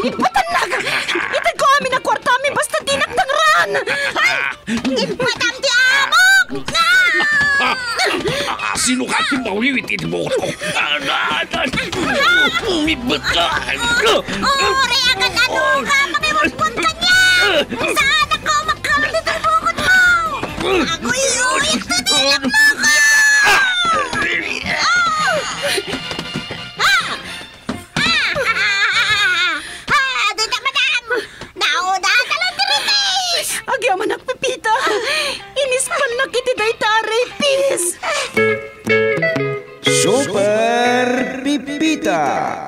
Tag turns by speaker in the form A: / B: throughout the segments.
A: Ipatanag! Itag ko amin ang kwarta amin basta dinagdangran!
B: Madam di amok!
C: Sino ka timawin mo ko? Umibot ka!
B: Reagan ano ka! Makiwagpon ka niya! Saan ako magkamit ito bukod mo? Ako iuwit na nilak mo ko! Dito, madam! Nauna ka lang diritis!
A: Agyaman nagpipita! Inispan na kitiday taray, pis!
D: Super Pipita.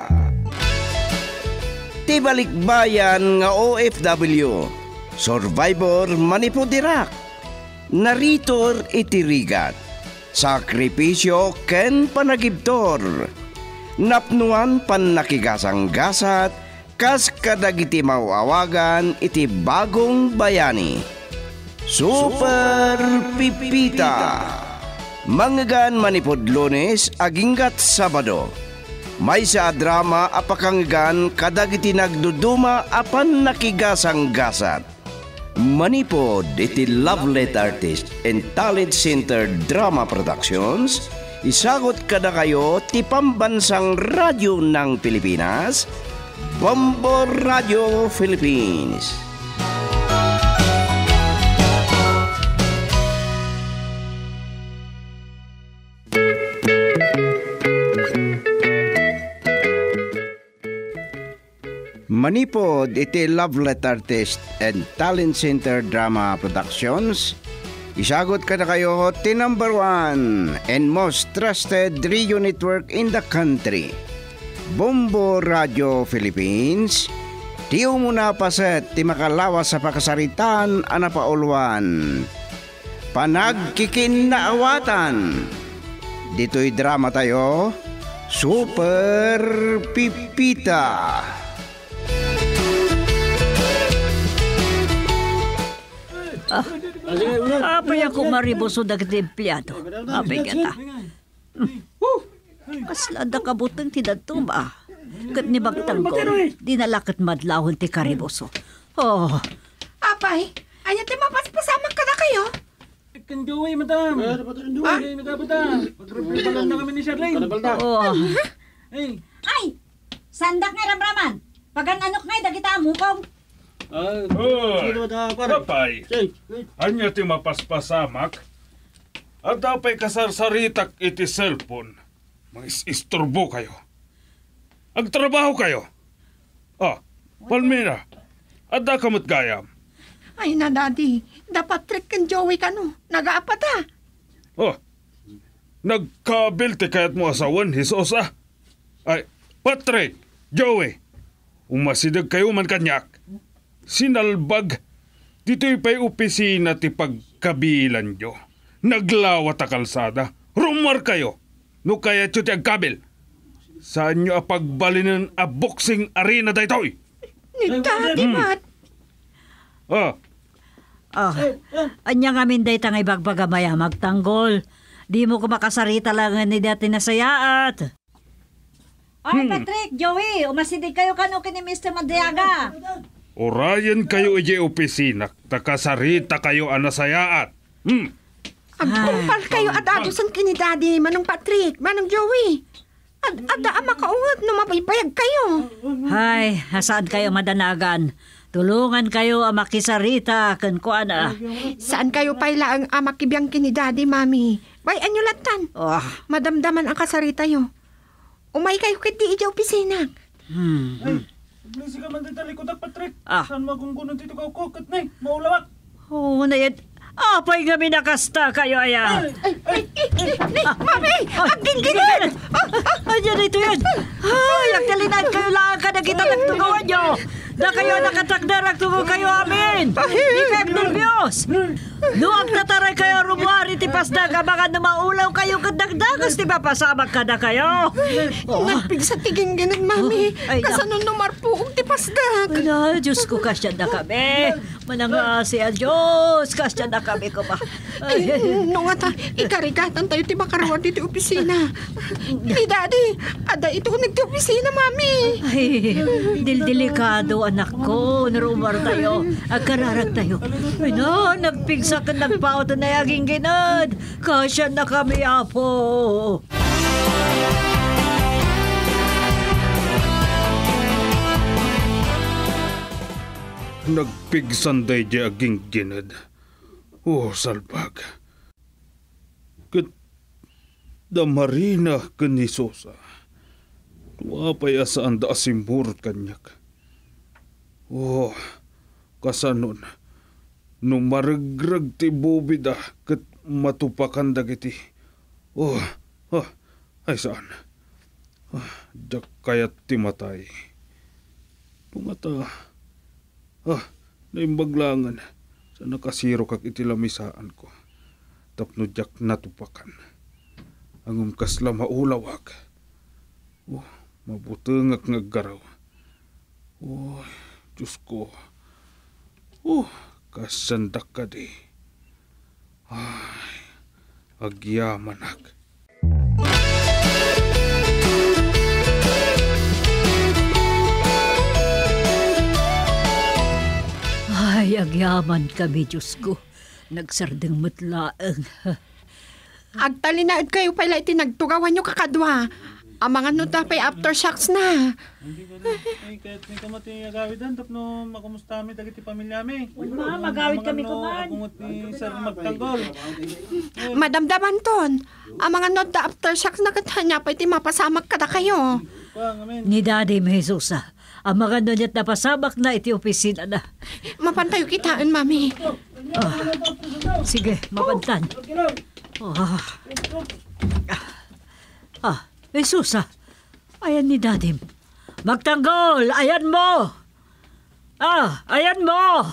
D: Tibalikbayan nga OFW, Survivor Manipudirak, Naritor itirigat, Sakripisyo ken panagibtor, Napnuan pan nakigasang-gasat, kas kadagiti mawawagan iti bagong bayani. Super Pipita. Manggan manipod Lunes aginggat Sabado. May sa drama apakanggan kadagiti nagduduma apan nakigasang-gasat. Manipod iti Lovelet Artist and Talent Center Drama Productions. Isagot kada kayo ti pambansang radyo ng Pilipinas, Bombo Radio Philippines. Manipod iti Lovelet Artist and Talent Center Drama Productions. Isagot ka na kayo ti number 1 and most trusted radio network in the country, Bombo Radio Philippines. Ti umuna paset ti makalawas sa pakasaritan anapauluan. Panagkikinnaawatan. Dito'y drama tayo, Super Pipita.
E: Apay ako mariboso dagiti empleyado. Apay kata. Kaslada kabutang tidadto ba? Kat ni bagtang ko, dinalakat madlawon ti kariboso. Oh.
A: Apay, anya ti mapaspasamak ka na kayo?
F: Kan Joey, madam. Joey, nagabata. Pag-repalan na kami ni Charlene.
E: Oh.
B: Ay! Sandak nga ramraman! Pagananok nga dagita amukong!
C: Kapay, anya ti mapaspasamak, at dapay kasarsaritak iti cellphone. Mag-isturbo kayo. Agtrabaho kayo. Palmira, at da kamot gayam.
A: Ay na, Daddy. Dapat trick kan Joey ka no. Nag-aapat ha.
C: Nagkabilte kayat mo asawan, hisosa. Ay, Patrick, Joey, umasidag kayo man kanyak. Sinalbag, dito'y pa'y opisina ti pagkabilan nyo. Naglawat a kalsada. Rumar kayo. No kaya ti agkabil. Saan nyo apagbalinan a boxing arena daytoy?
A: Ni Daddy, Mat.
E: Anya nga minday tangay bagbagamaya magtanggol. Di mo ko makasarita lang ni dati nasayaat.
B: Ay, Patrick, Joey, umasidig kayo kano kini Mr. Madriaga.
C: Orayan kayo ije opisina, takasarita kayo anasayaat.
A: Agpumpal kayo at adusan kini Daddy, Manong Patrick, Manong Joey. Ada makaungat no mapaypayag kayo.
E: Hay, saan kayo madanagan? Tulungan kayo ang makisarita kan kuana.
A: Saan kayo payla ang amakibiyang kini Daddy, Mami? Bay, anyo latan. Madamdaman ang kasarita yo. Umay kayo kiti ija opisina.
F: Blisi ka man dito likod ak, Patrick. Saan magunggunan dito ka ukukot na maulawak.
E: Oo na yan. Apay nga minakasta kayo aya.
A: Mami! Ang ginggigil!
E: Ayan ito yan. Ay, ang kalinan kayo lang ka na kita nagtugawan nyo. Na kayo nakatakdarak tungo kayo amin. Di kayo nervyos. Nuang tataray kayo rumuari ti pasdag mga maulaw kayo kadagdagas ti papasamak ka na kayo.
A: Nagpigsa tiging ganun, mami.
E: Ay,
A: Kasanon numarpuog ti pasdag.
E: Ay na, Diyos ko, kasya na kami. Mananga siya, Diyos, kasya na kami ko pa.
A: Ay, no nga ta, ikarigatan tayo ti makarawad dito opisina. Ni daddy, ada ito nagti opisina, mami.
E: Ay, delikado anak ko. Narumar tayo. Agkararag tayo. Ay na, nagpigsa ka nagpaot na yaging ginad. Kasya na kami, apo.
C: Nagpigsanday di aging ginad. Oh, salbag. Kat damarina kanisosa. Tuwapay asaan da asimbur kanyak. Oh, kasanon. Nung maragrag ti bubida kat matupakan dagiti. Oh, ay saan? Diyak kayat ti matay. Pumata. Naimbaglangan sa nakasiro kag itilamisaan ko. Tapno diyak natupakan. Ang kasla maulawag. Oh, mabutengak ngaggaraw. Oh, Diyos ko. Oh, kasandak ka di. Ay, agyamanak.
E: Ay, agyaman kami, Diyos ko. Nagsardeng mutlaang.
A: Agtalinaad kayo pala iti nagtugawan nyo kakadwa. Ang mga nutapay aftershocks na.
F: Ay, kahit may kamati agawidan, tapno makumusta mi dagiti pamilya mi.
E: Magawid kami kuman.
F: Akungot ni Sir Magtanggol.
A: Madamdaman ton. Ang mga nota aftershocks na katanya pa iti mapasamak kada kayo.
F: Amen.
E: Ni Daddy Mesusa. Ang mga nonyat na pasabak na iti opisina na.
A: Mapantayo kitaan, mami.
E: Sige, mapantan. Mesusa. Ayan ni Daddy. Magtanggol! Ayan mo! Ayan mo!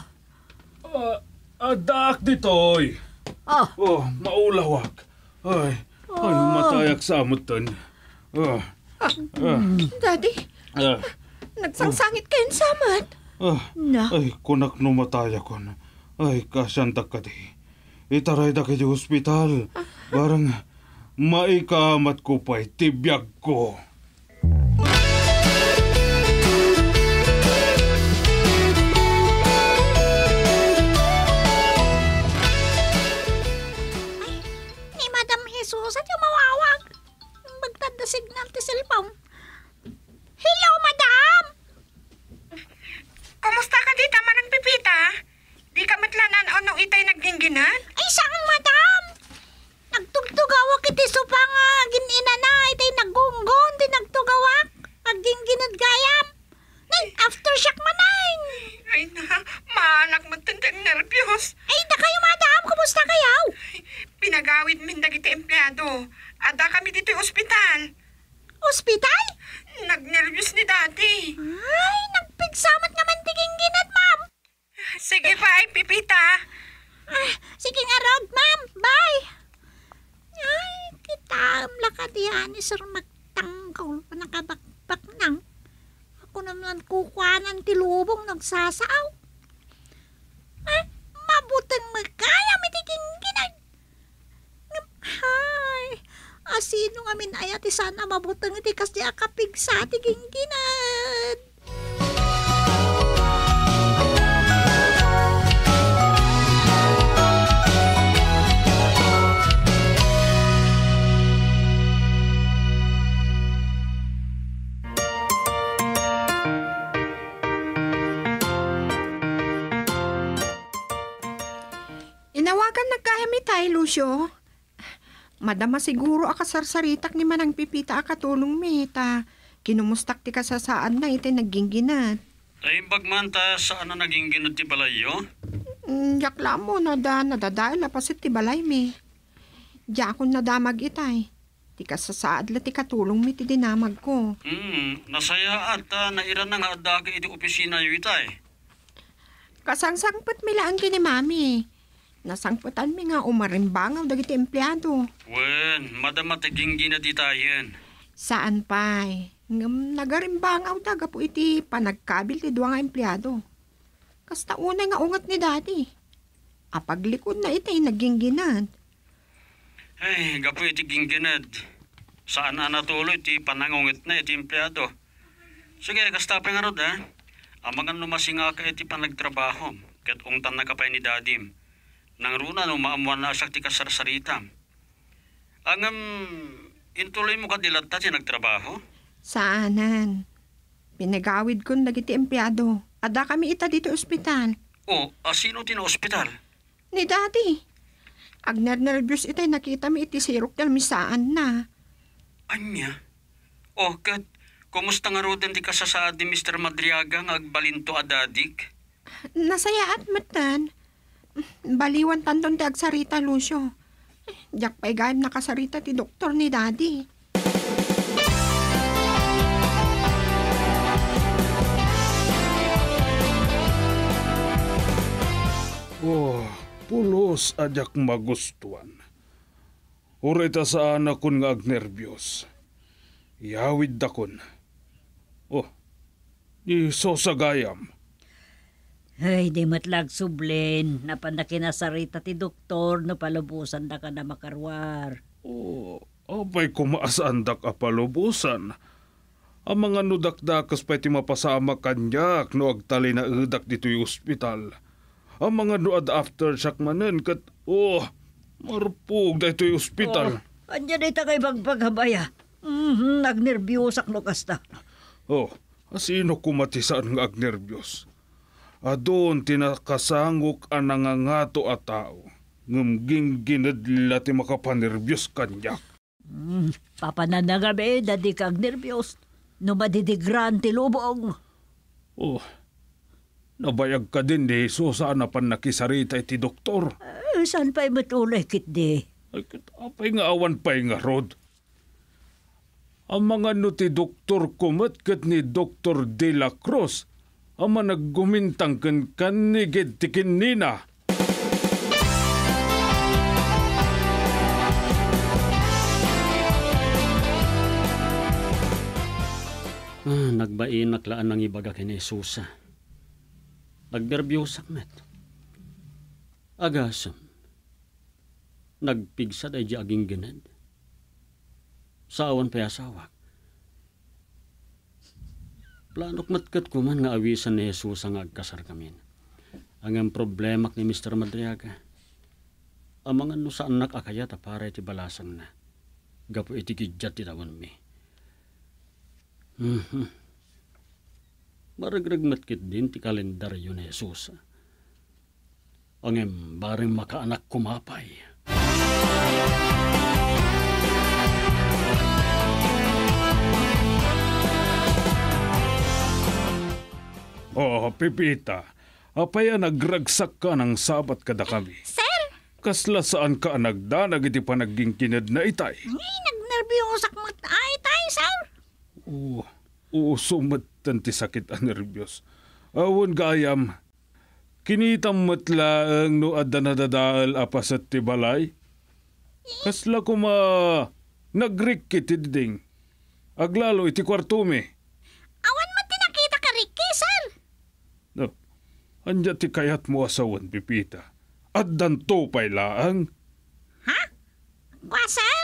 C: Adak ditoy. Oh, maulawag. Ay, matayak sa amutan.
A: Daddy, nagsangsangit kayong samat.
E: Na.
C: Ay, kunak no mataya ko na. Ay, kasantak ka di. Itaray da kayo hospital. Barang maikamat ko pa'y tibiyag ko.
B: Ni Madam Jesus at yung mawawag. Magtanda signal ti cellphone. Hello, Madam!
A: Kumusta ka di, tama ng pipita? Di ka matlanan o nung itay naggingginan?
B: Ay, saan, Madam? Nagtugtugawak iti supa nga ginina na itay nagunggon di nagtugawak. Aging ginadgayam. Nay, aftershock manay.
A: Ay na, maanak mo tandang nervyos.
B: Ay, da kayo, Madam. Kumusta kayo?
A: Pinagawid min dagiti empleyado. Ada kami dito yung ospital.
B: Ospital?
A: Nagnervyos ni Daddy.
B: Ay, nagpigsamat naman tiging ginad, Ma'am.
A: Sige pa ay pipita.
B: Sige nga, Rod, Ma'am. Bye. Ay, kitam lakadihan ni Sir Magtanggol pa nakabakbak nang. Ako naman kukuhanan ti lubong nagsasaaw. Ay, mabutang magkaya mitiging ginag. Ay, asino nga min ayat sana mabutang iti kasi akapig sa tiging ginad.
A: Inawagan nagkayami tayo, Lucio. Madama siguro akasarsaritak ni manang pipita akatulong mita. Kinumustak ti kasasaan na iti naggingginat.
G: Ay bagmanta saan na naging ginod ti balayo?
A: Yakla mo nadadala pasit ti balay mi. Diya akong nadamag itay. Ti kasasaad la ti katulong mi ti dinamag ko.
G: Nasaya at naira na nga adagi iti opisina yu itay.
A: Kasangsangpot mi laan kini mami. Nasangputan mi nga umarimbangaw dagiti empleyado.
G: Wen, madama tiginggi na di tayen.
A: Saan pa'y? Ngam nagarimbangaw daga po iti panagkabil ti duwa nga empleyado. Kasta una nga ungat ni dati. Apaglikod na itay nagingginad.
G: Ay, gapo iti gingginad. Saan na natuloy ti panangungit na iti empleyado. Sige, kastapay nga rod ha. Amangan lumasinga ka iti panagtrabaho. Kat ungtan na kapay ni dadim. Nang runa no maamuan na siya ti kasarsaritam. Angam, intuloy mo ka dilata ti nagtrabaho?
A: Saanan? Pinagawid ko dagiti empleyado. Ada kami ita dito ospital.
G: Sino ti na ospital?
A: Ni dati. Agner-nervyos itay nakita mi iti sirok dal misaan na.
G: Anya? Kat, kumusta nga roden ti kasasaad ni Mr. Madriaga nga agbalinto adadik?
A: Nasaya at matan. Baliwan tanton ti agsarita, Lucio. Diyak pa'y gayam nakasarita ti doktor ni Daddy.
C: Pulos ajak magustuhan. Urita saan akon nga agnervyos. Yawid dakon. Di sosagayam.
E: Ay, di matlag sublin. Napanakinasarita ti doktor no palubusan da ka na makarwar.
C: Apay kumaasaan dak apalubusan. Ang mga nudakdakas pa'y ti mapasama kanyak no agtali na edak dito'y ospital. Ang mga nuad aftershock manen kat, marpug dito'y ospital.
E: Andyan ay takay pagpaghabaya. Nagnervyosak no kasta.
C: Sino kumatisaan nga agnervyos? Adon tinakasangok ang nangangato a tao. Ngumging ginadla ti makapanervyos kanyak.
E: Papananagabi, dadi kag nervyos. No madidigran ti lubong.
C: Nabayag ka din di saan na pan nakisarita iti doktor.
E: Saan pa'y matulay kit di?
C: Apay nga awan pa'y nga rod. Ang mga no ti doktor kumat kat ni Dr. De La Cruz ama naggumintang kan kanigid tikin nina.
G: Nagbain naklaan ng ibaga kini Susa. Nagderbyosak met. Agasam. Nagpigsa day di aging ginad. Saawan pa asawak. Planok matkat ko man nga awisan ni Jesus ang agkasar kamin. Ang problema ni Mr. Madriaga. Amangan no sa anak akayat para iti balasang na. Gapo iti kidyat itawan mi. Maragrag matkit din ti kalendaryo ni Jesus. Ang baring makaanak kumapay.
C: Pipita, apaya nagragsak ka ng sabat kada kami.
B: Sir?
C: Kasla saan ka nagdanag iti panagingkinad na itay?
B: Nagnervyosak mo ay tayo, sir.
C: Sumatan ti sakit ang nervyos. Awon gayam, kinitam matla ang no adda nadadaal apasat ti balay. Kasla kuma nagrikit ti ding. Aglalo iti kwartume.
B: Awan mo tinakita ka, Ricky, sir.
C: Anya ti kayat mo asawan, Pipita. At danto pa'y laang.
B: Ha? Kwa, sir?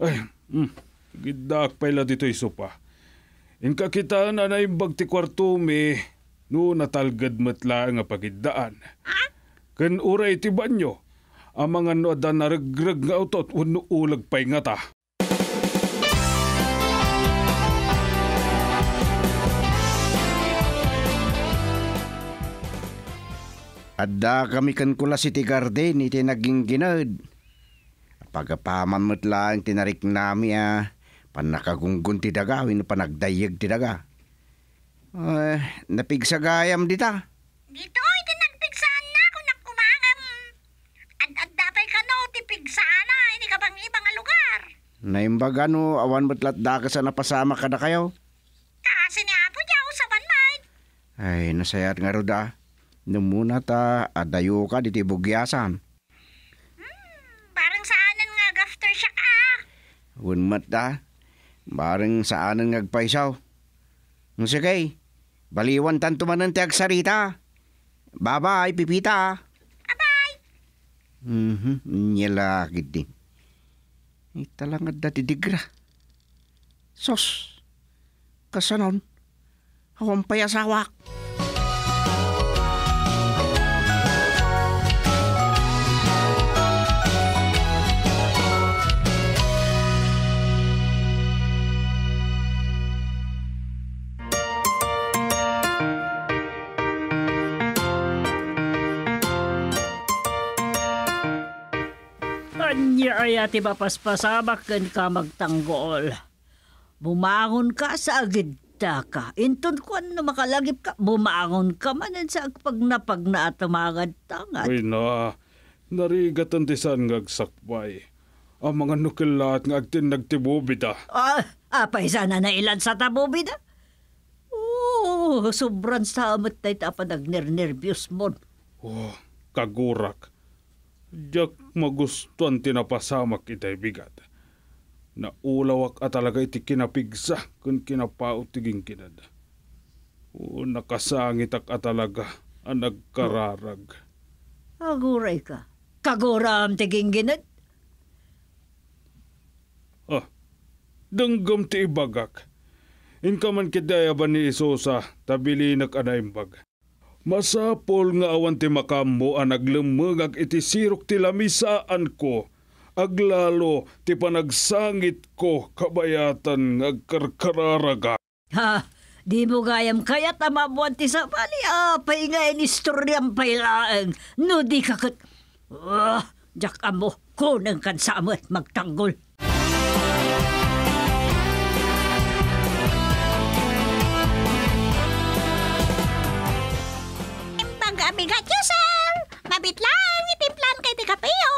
C: Gidak pa'y la dito'y sopa. In kakitaan na naimbag ti kwartume, no natalgad matla nga pagiddaan.
B: Ha?
C: Kan uray ti banyo, ang mga no adan naragrag nga utot, wano ulag pa'y nga ta.
D: Adda kami kan kula si ti garden iti naging ginad. Pagapaman mo't lang tinarik nami panakagunggun ti daga, panagdayag ti daga. Napigsagayam dita.
B: Dito, iti nagpigsaan na kung nakumangam. Ad-ad dapay ka no, ti pigsaan na, hindi ka bang ibang lugar.
D: Naimbaga no, awan matlat da ka sa napasama ka na kayo.
B: Kasi ni Apo Diyaw sa banman.
D: Ay, nasayat nga ro da. Nung muna ta, adayo ka diti bugyasan.
B: Parang saanan nga after siya ka.
D: Unmat da, bareng saanan ngagpaisaw. Sige, baliwan tanto man ang tiag sarita. Bye-bye, Pipita.
B: Abay!
D: Nyalakit din. Italangad na tidigra. Sos, kasanon, awang payasawak.
E: Anya ay ati mapaspasamak ka magtanggol. Bumangon ka sa agidda ka. Inton ko ano makalagip ka, bumangon ka manan sa agpagnapag na atamagad tangad.
C: Uy na, narigatan tisan ngagsakbay. Ang mga nukilat nga agtin nagtibubida.
E: Apay sana na ilan sa tabubida? Sobrang samot na ita nagnir-nervyos mo.
C: Oh, kagurak. Diyak magustuhan tinapasamak itay bigat. Naulawak at talaga iti kinapigsa kung kinapaot tiging kinad. O nakasangit at talaga ang nagkararag.
E: Aguray ka. Kaguram tiging ginad.
C: Danggam ti ibagak. Inka man kidaya ba ni Isosa tabili nag-anaimbag. Masapol nga awan ti makammo ang naglumagag iti sirok ti lamisaan ko. Aglalo ti panagsangit ko kabayatan ngagkarkararaga.
E: Ha, di mo gayam kaya tamabuan ti sa bali. Apay nga inistoryang pailaang. No di kakot. Jak amo, kunang kansamo at magtanggol.
B: Bigat yun, sir. Mabit lang, itimplan kay ti kapeyo.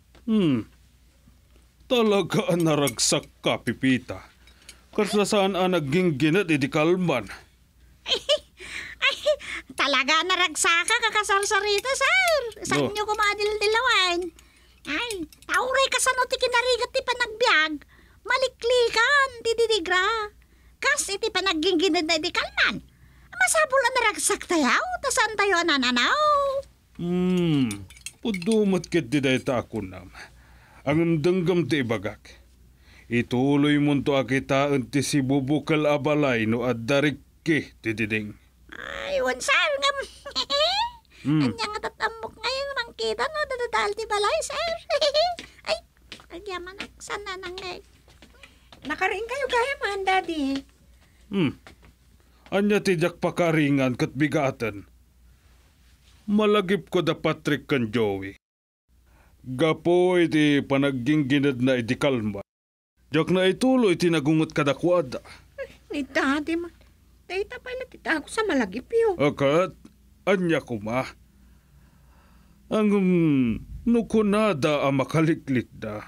C: Talaga ang naragsak ka, Pipita. Kaslasaan ang naging ginat iti kalman.
B: Ay, talaga naragsaka kakasarsarita, sir. Saan nyo kumadil-dilawan? Ay, tauray ka sa ti kinarigat ti panagbiag. Maliklikan, dididigra. Kas iti panaging ginad na iti kalman. Masapul ang naragsak tayaw, tasan tayo anananaw.
C: Pudumat ket di day ta ako nam. Ang danggam ti ibagak. Ituloy mo to akitaan ti si bubukal abalay no addarikki ti diding.
B: Ay, wansar nga. Anya nga tatambok ngayon mangkita no, dadadal ti balay, sir. Ay, agyaman ak, sana nanggay.
A: Nakariing kayo gaya man, Daddy.
C: Anya tijak pakaringan kat bigatan. Malagip ko da Patrick kan Joey. Gapo iti panaging ginad na iti kalma. Jak na ituloy iti nagungot kadakwada.
A: Ni Daddy man. Dahita pala tita ako sa malagip yun.
C: Akat, anya kuma. Ang nukunada ang makaliklik da.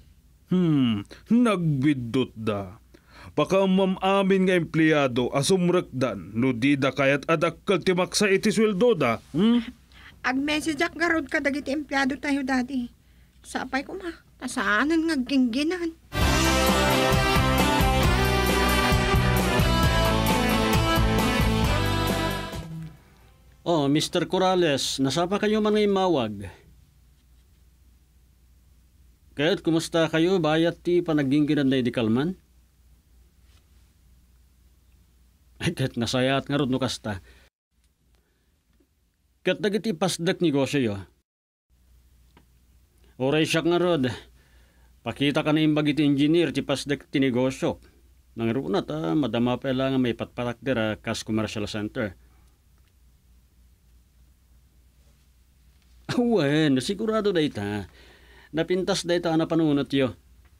C: Nagbidot da. Baka mamamin nga empleyado asumrakdan no di da kayat adakkel timaksa iti sweldo da.
A: Ag-message ak garod ka dagiti empleyado tayo, Daddy. Sapay ko ma, tasaanan nga gingginan.
G: Oh, Mr. Corrales, nasapa kayo man ngay mawag. Kaya't kumusta kayo bayat ti panagingginan na idikalman? Ay, kahit nasayat nga rod no kasta. Kahit dagiti pasdak negosyo yo. Oray siya nga rod. Pakita ka na imbag iti engineer ti pasdak ti negosyo. Nang runat madama pa lang may patpatak dira kas commercial center. Awen, sigurado da ita. Napintas da ita na panunot yo.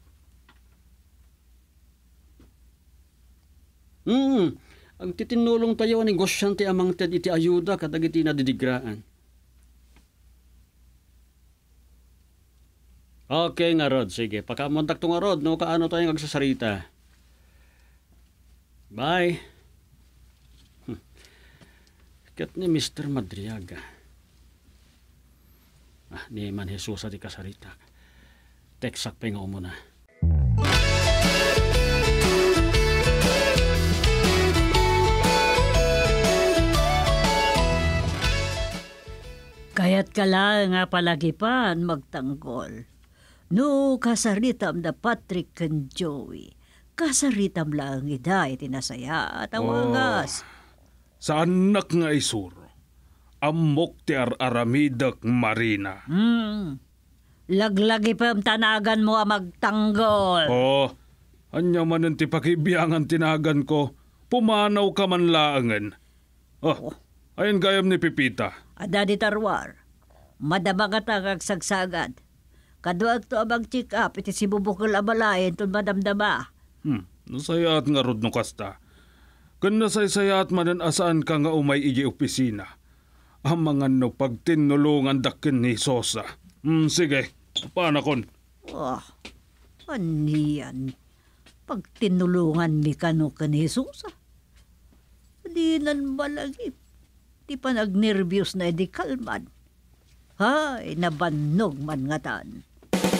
G: Ang titinulong tayo ang negosyante amang ted iti ayuda kadag iti nadidigraan. Okay nga Rod, sige. Pagkamontak to nga Rod, no, kaano tayo nagsasarita. Bye. Kat ni Mr. Madriaga. Ni Man Jesus at ikasarita. Teksak pa nga muna.
E: Kaya't ka lang nga palagipan magtanggol. No, kasaritam da Patrick and Joey. Kasaritam lang iday tinasaya at awangas.
C: Sa anak nga isuro, amok ti aramidak Marina.
E: Laglagi pa ang tanagan mo ang magtanggol.
C: Anya man ti pakibiyangan tinagan ko, pumanaw ka man laangan. Ayon gayam ni Pipita.
E: Ada di tarwar, madabagat ang agsagsagan. Kaduag to abang check up, iti si bubukol abalayan tun madamdama.
C: Nasayat nga rod no kasta. Kan nasaysayat manan asaan ka nga umay iji opisina. Ang mga no pagtinulungan dakin ni Sosa. Sige, panakon.
E: Aniyan, pagtinulungan mi kano ka ni Sosa. Di nan balagip. Di pa nag-nervyos na edi kalman. Hay, nabannog man nga tan.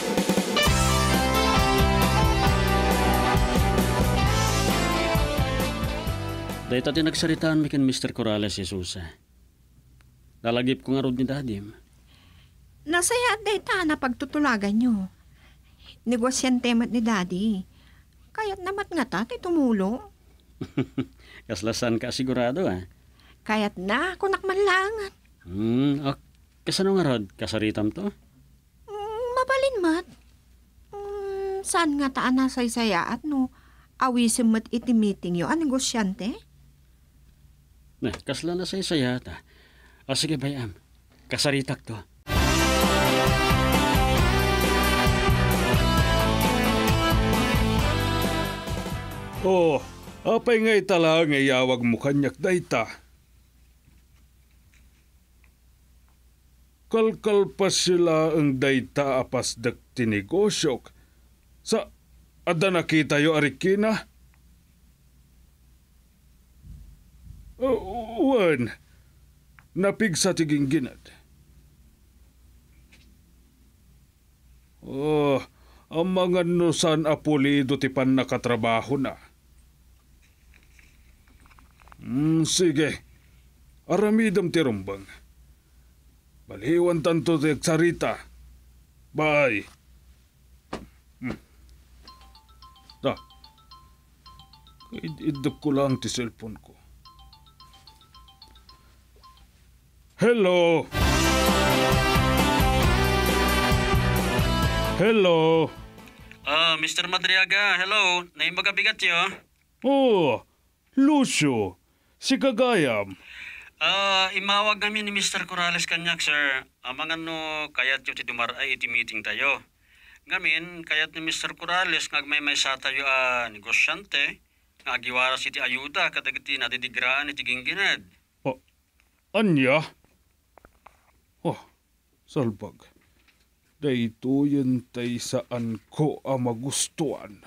G: Dahil tati nagsaritaan mi kan Mr. Corrales Jesus. Nalagip ko nga rod ni Dadim.
A: Nasaya day ta na pagtutulagan nyo. Negosyante mat ni Daddy. Kaya't namat nga ta, tumulo.
G: Kaslasan ka sigurado
A: Kaya't na, kunak man lang.
G: Kasano nga rod? Kasaritam to?
A: Mabalin mat. Saan nga taan na saysaya at no, awisim mat iti meeting yo, negosyante?
G: Kasla na saysaya ta. Sige bayam, kasaritak to.
C: Apay nga itala nga yawag mo kanyak dayta. Kalkal pa sila ang dayta apas dak tinigosyok. Sa ada nakita yo arikina? Wan, napigsa tiging ginad. Ang mga nusan apulido ti pan nakatrabaho na. Sige, aramidam ti rumbang. Baliwan tanto ti sarita. Bye. Idap ko lang ti cellphone ko. Hello? Hello?
G: Mr. Madriaga, hello. Naimagabigat yo.
C: Lucio. Si Kagayam.
G: Imawag namin ni Mr. Corrales kanyak, sir. Mga no, kayat yung tidumaray iti meeting tayo. Ngamin, kayat ni Mr. Corrales ngagmay-may sa tayo negosyante, ngagiwaras iti ayuda kadagiti nadidigraan iti gingginad.
C: Anya? Salbag. Dayto yun tay saan ko magustuhan.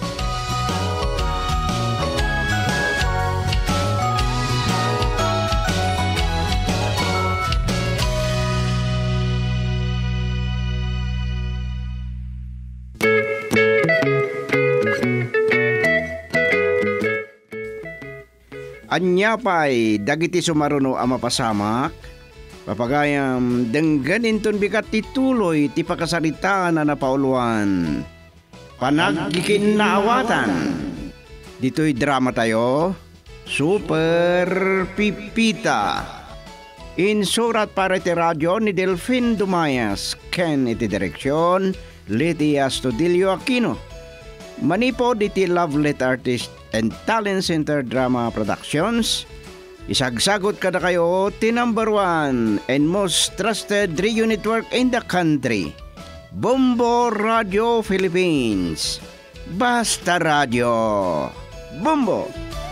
D: Anya pa'y dagiti sumaruno ang mapasamak, papagayam dengganin ton bigat tituloy ti pakasaritaan na napauluan. Panaggikin na awatan. Dito'y drama tayo, Super Pipita. Insurat para ti radyo ni Delfin Dumayas, ken iti direksyon, Liti Astudillo Aquino. Manipod iti Lovelet Artist and Talent Center Drama Productions. Isagsagot kada kayo ti #1 and most trusted radio network in the country, Bombo Radio Philippines. Basta Radio. Bombo!